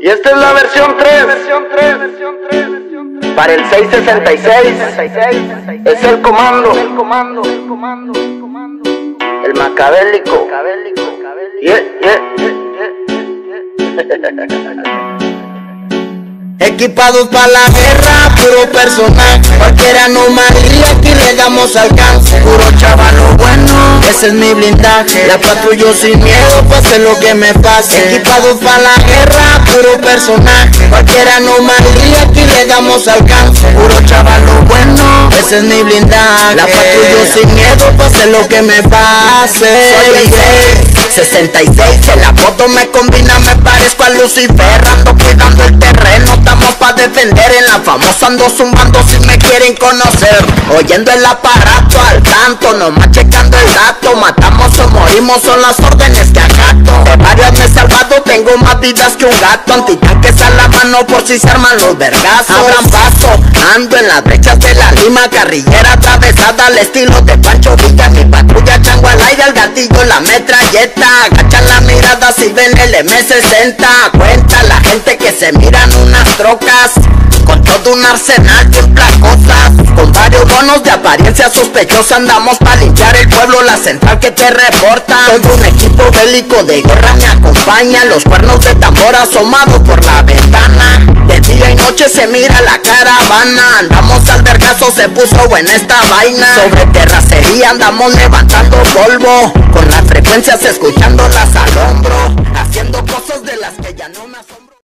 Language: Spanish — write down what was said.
Y esta es la versión 3. Para el 666. Es el comando. El macabélico. Equipados para la guerra, puro personaje. Cualquier anomalía aquí le damos alcance. Puro chavalo bueno, ese es mi blindaje. La patrullo sin miedo, pase lo que me pase. Equipados para la guerra, puro personaje. Cualquier anomalía aquí le damos alcance. Puro chavalo bueno, ese es mi blindaje. La patrullo sin miedo, pase lo que me pase. Soy el 66, en la foto me combina, me parezco a Lucifer. Ando cuidando el terreno, estamos pa' defender. En la famosa ando zumbando si me quieren conocer. Oyendo el aparato al tanto, nomás checando el dato. Matamos o morimos, son las órdenes que acato. De varias me he salvado, tengo más vidas que un gato. Antitanques a la mano por si se arman los vergazos. Abran paso, ando en las brechas de la Lima. Carrillera atravesada al estilo de Pancho Villa. Mi patrulla chango al aire, al gatillo la metralleta. Agachan la mirada si ven el M60. Cuenta la gente que se miran unas trocas con todo un arsenal de cosas. Con varios bonos de apariencia sospechosa. Andamos pa' limpiar el pueblo, la central que te reporta. Todo un equipo bélico de guerra me acompaña. Los cuernos de tambor asomados por la ventana. De día y noche se mira la caravana. Andamos al vergazo, se puso buena esta vaina. Sobre terracería andamos levantando polvo, con las frecuencias escuchándolas al hombro, haciendo